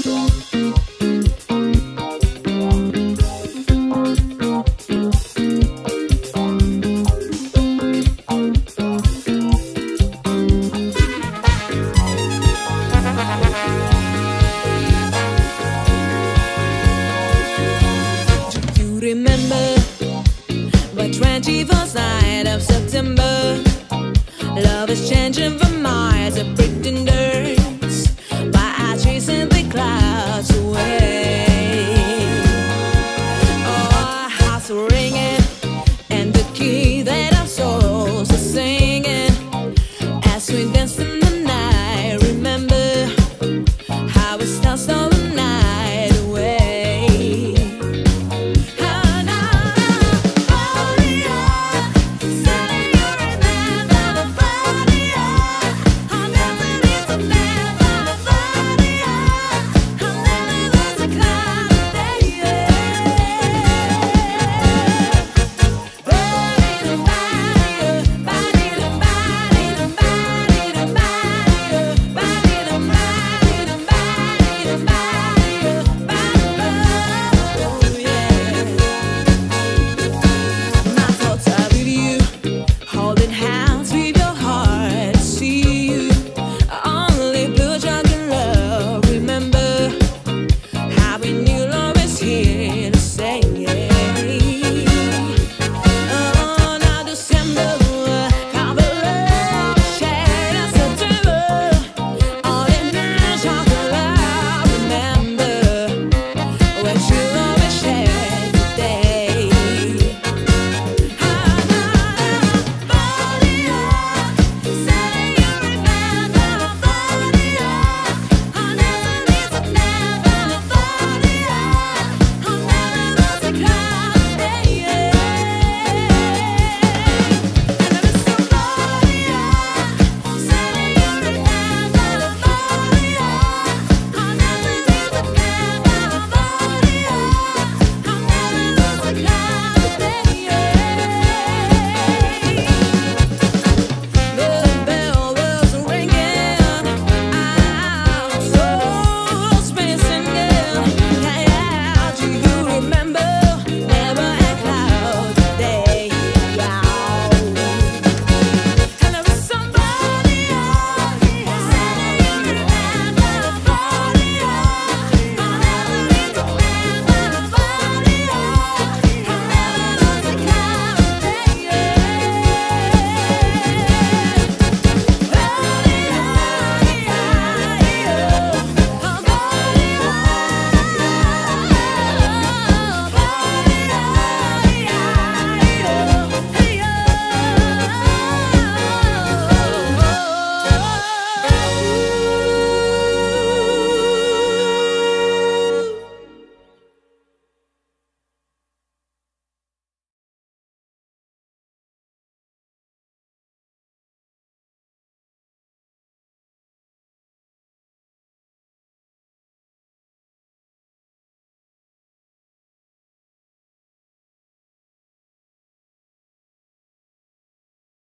Remember the 21st night of September, love is changing for miles of pretenders by chasing the clouds away. Oh, our hearts are ringing and the key that our souls are singing as we dance in the night. Remember how it starts all the night.